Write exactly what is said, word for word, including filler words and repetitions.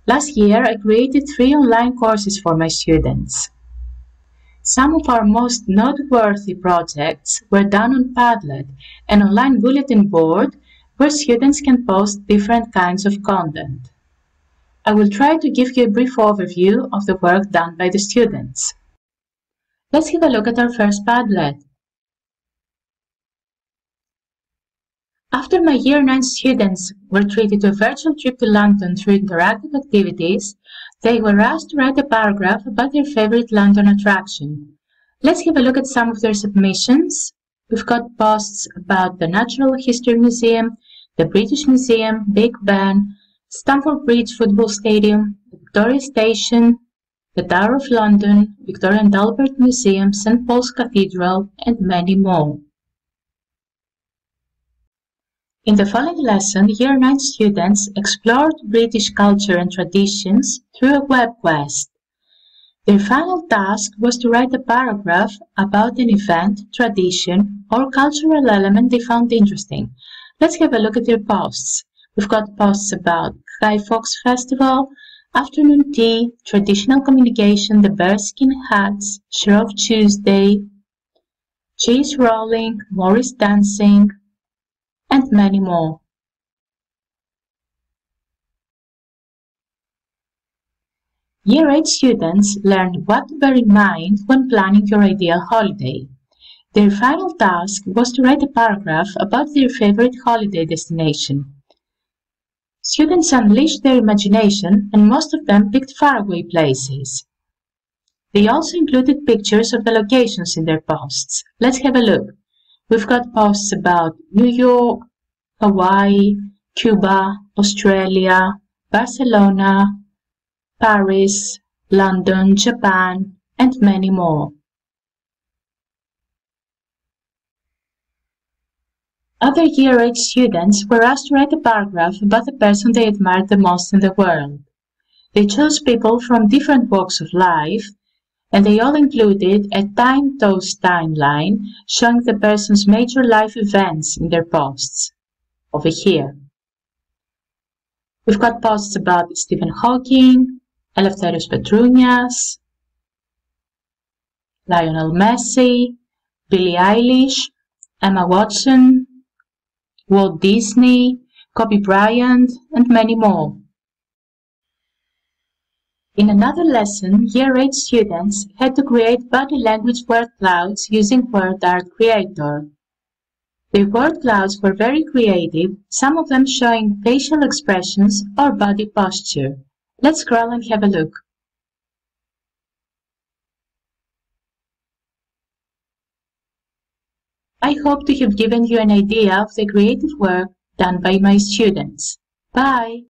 Last year, I created three online courses for my students. Some of our most noteworthy projects were done on Padlet, an online bulletin board where students can post different kinds of content. I will try to give you a brief overview of the work done by the students. Let's have a look at our first Padlet. After my Year nine students were treated to a virtual trip to London through interactive activities, they were asked to write a paragraph about their favorite London attraction. Let's have a look at some of their submissions. We've got posts about the Natural History Museum, the British Museum, Big Ben, Stamford Bridge Football Stadium, Victoria Station, the Tower of London, Victoria and Albert Museum, Saint Paul's Cathedral, and many more. In the following lesson, Year nine students explored British culture and traditions through a web quest. Their final task was to write a paragraph about an event, tradition, or cultural element they found interesting. Let's have a look at their posts. We've got posts about Guy Fawkes Festival, afternoon tea, traditional communication, the bearskin hats, Shrove Tuesday, cheese rolling, Morris dancing, and many more. Year eight students learned what to bear in mind when planning your ideal holiday. Their final task was to write a paragraph about their favorite holiday destination. Students unleashed their imagination and most of them picked faraway places. They also included pictures of the locations in their posts. Let's have a look. We've got posts about New York, Hawaii, Cuba, Australia, Barcelona, Paris, London, Japan, and many more. Other Year eight students were asked to write a paragraph about the person they admired the most in the world. They chose people from different walks of life, and they all included a time-toast timeline showing the person's major life events in their posts. Over here. We've got posts about Stephen Hawking, Eleftherios Petrounias, Lionel Messi, Billie Eilish, Emma Watson, Walt Disney, Kobe Bryant, and many more. In another lesson, Year eight students had to create body language word clouds using WordArt Creator. Their word clouds were very creative, some of them showing facial expressions or body posture. Let's scroll and have a look. I hope to have given you an idea of the creative work done by my students. Bye!